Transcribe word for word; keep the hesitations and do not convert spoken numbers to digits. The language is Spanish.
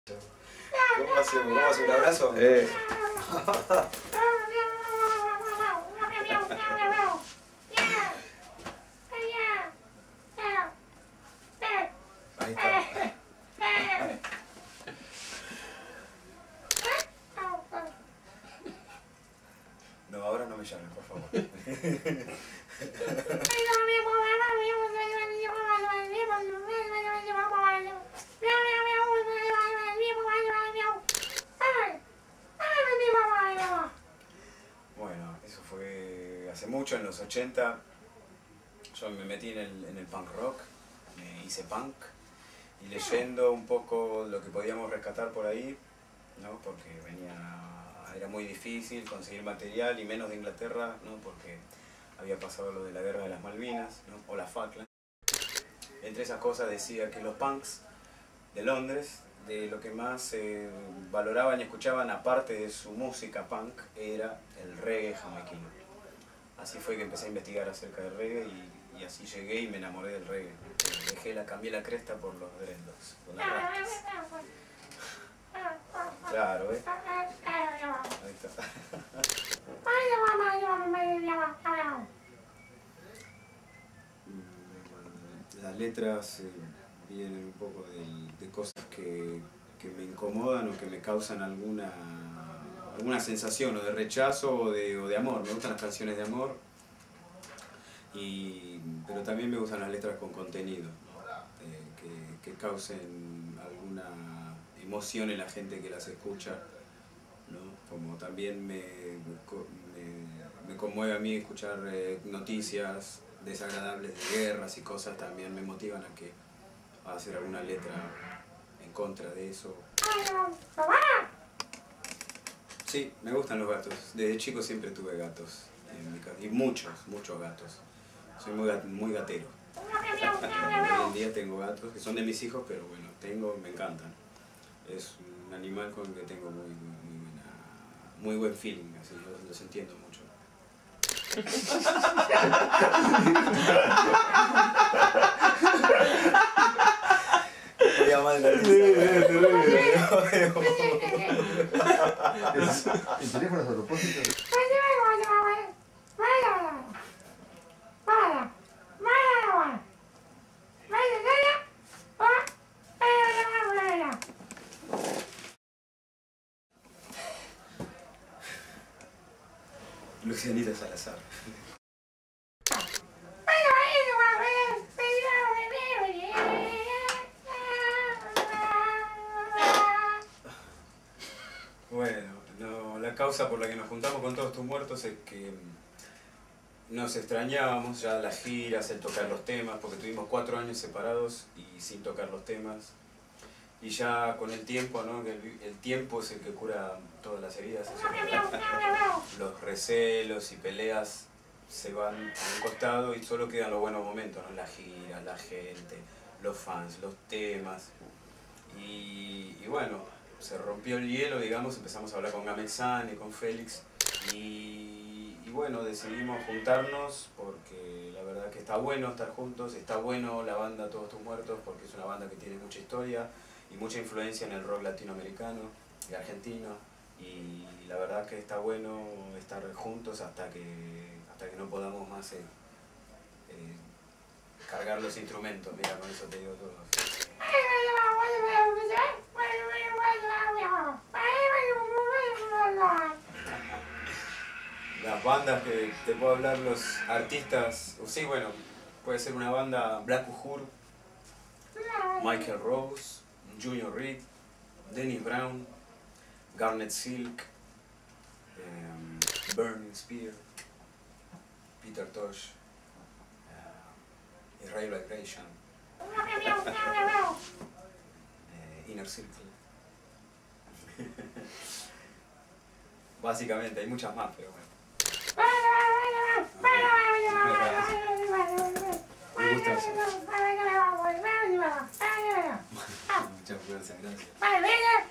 ¿Cómo hacemos? ¿Cómo hacemos? ¿Un abrazo? Eh. Ahí está. No, ahora no me llames, por favor. Bueno, eso fue hace mucho, en los ochenta. Yo me metí en el, en el punk rock, me hice punk, y leyendo un poco lo que podíamos rescatar por ahí, ¿no? Porque venía, era muy difícil conseguir material, y menos de Inglaterra, ¿no? Porque había pasado lo de la guerra de las Malvinas, ¿no? O las Falklands. Entre esas cosas decía que los punks de Londres, de lo que más eh, valoraban y escuchaban aparte de su música punk, era el reggae jamaiquino. Así fue que empecé a investigar acerca del reggae y, y así llegué y me enamoré del reggae. Dejé la, cambié la cresta por los dreadlocks, por las rastas. Claro, ¿eh? Ahí está. Las letras eh, vienen un poco de, de cosas que, que me incomodan o que me causan alguna, alguna sensación o de rechazo o de, o de amor. Me gustan las canciones de amor, y, pero también me gustan las letras con contenido, ¿no? eh, que, que causen alguna emoción en la gente que las escucha, ¿no? Como también me, me, me conmueve a mí escuchar eh, noticias desagradables de guerras y cosas, también me motivan a que a hacer alguna letra en contra de eso. Sí, me gustan los gatos. Desde chico siempre tuve gatos en mi casa, y muchos, muchos gatos. Soy muy, muy gatero. Hoy en día tengo gatos que son de mis hijos, pero bueno, tengo, me encantan. Es un animal con el que tengo muy, muy, muy, buena, muy buen feeling, así los, los entiendo mucho. Voy a mal la risa. ¿El teléfono es a propósito? Lucianita Salazar. Bueno, no, la causa por la que nos juntamos con todos tus muertos es que nos extrañábamos ya las giras, el tocar los temas, porque tuvimos cuatro años separados y sin tocar los temas. Y ya con el tiempo, ¿no? El, el tiempo es el que cura todas las heridas. Los recelos y peleas se van a un costado y solo quedan los buenos momentos, ¿no? La gira, la gente, los fans, los temas. Y, y bueno, se rompió el hielo, digamos, empezamos a hablar con Gamexan y con Félix. Y, y bueno, decidimos juntarnos porque la verdad que está bueno estar juntos, está bueno la banda Todos Tus Muertos porque es una banda que tiene mucha historia y mucha influencia en el rock latinoamericano y argentino, y la verdad que está bueno estar juntos hasta que, hasta que no podamos más eh, eh, cargar los instrumentos. Mira, con eso te digo todo. Las bandas que te puedo hablar, los artistas, sí, bueno, puede ser una banda Black Uhuru, Michael Rose, Junior Reid, Dennis Brown, Garnet Silk, um, Burning Spear, Peter Tosh, uh, Israel Vibration, uh, Inner Circle. Básicamente, hay muchas más, pero bueno. Me gusta eso. Muchas gracias, gracias.